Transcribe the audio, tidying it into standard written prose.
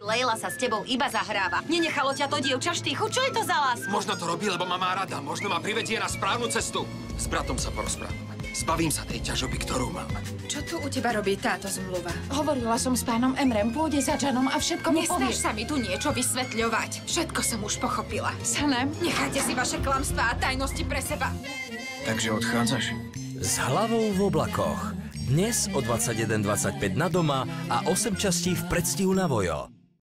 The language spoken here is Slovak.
Lejla sa s tebou iba zahráva. Nenechalo ťa to dievča štychu? Čo je to za lásku? Možno to robí, lebo ma má rada. Možno ma privedie na správnu cestu. S bratom sa porozprávam. Zbavím sa tej ťažoby, ktorú mám. Čo tu u teba robí táto zmluva? Hovorila som s pánom Emrem, pôjde za Janom a všetko mu povie. Nesnaž sa mi tu niečo vysvetľovať. Všetko som už pochopila. Sanem, Nechajte si vaše klamstvá a tajnosti pre seba. Takže odchádzaš? S hlavou v oblakoch. Dnes o 21:25 na Doma a 8 častí v predstihu na Vojo.